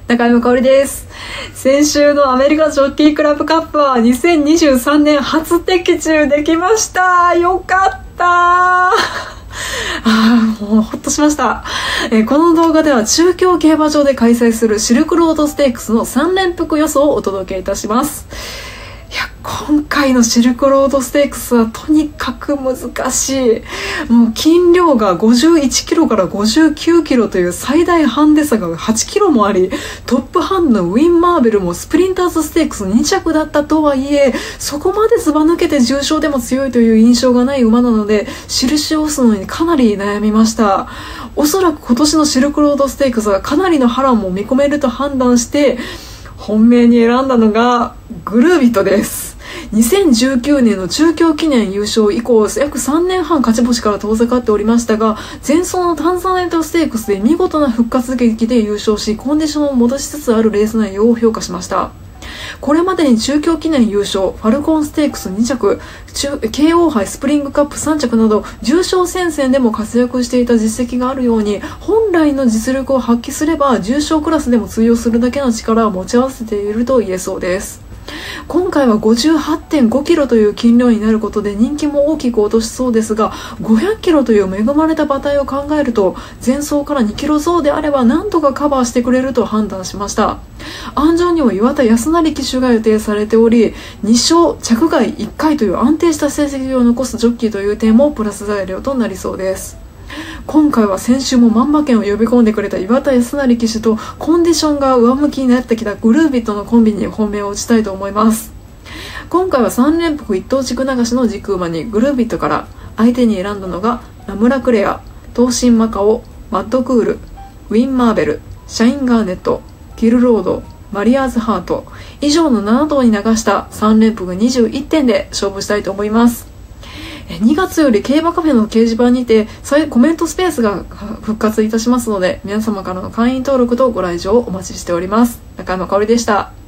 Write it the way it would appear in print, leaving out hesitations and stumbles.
中山香織です。先週のアメリカジョッキークラブカップは2023年初的中できました。よかったもうほっとしました。この動画では中京競馬場で開催するシルクロードステークスの3連複予想をお届けいたします。今回のシルクロードステークスはとにかく難しい。もう斤量が51キロから59キロという最大ハンデ差が8キロもあり、トップハンドのウィン・マーベルもスプリンターズステークス2着だったとはいえ、そこまでずば抜けて重賞でも強いという印象がない馬なので、印を押すのにかなり悩みました。おそらく今年のシルクロードステークスはかなりの波乱も見込めると判断して本命に選んだのがグルービットです。2019年の中京記念優勝以降、約3年半勝ち星から遠ざかっておりましたが、前走のタンザネットステークスで見事な復活劇で優勝し、コンディションを戻しつつあるレース内容を評価しました。これまでに中京記念優勝、ファルコンステークス2着、京王杯スプリングカップ3着など重賞戦線でも活躍していた実績があるように、本来の実力を発揮すれば重賞クラスでも通用するだけの力を持ち合わせていると言えそうです。今回は 58.5 キロという斤量になることで人気も大きく落としそうですが、500キロという恵まれた馬体を考えると、前走から2キロ増であれば何とかカバーしてくれると判断しました。安城には岩田康成騎手が予定されており、2勝着外1回という安定した成績を残すジョッキーという点もプラス材料となりそうです。今回は先週も万馬券を呼び込んでくれた岩田康成騎手とコンディションが上向きになってきたグルービットのコンビに本命を打ちたいと思います。今回は3連複一等軸流しの軸馬にグルービットから相手に選んだのがナムラクレア、東進マカオ、マッドクール、ウィン・マーベル、シャインガーネット、キルロード、マリアーズハート以上の7頭に流した3連複21点で勝負したいと思います。2月より競馬カフェの掲示板にてコメントスペースが復活いたしますので、皆様からの会員登録とご来場をお待ちしております。中山香織でした。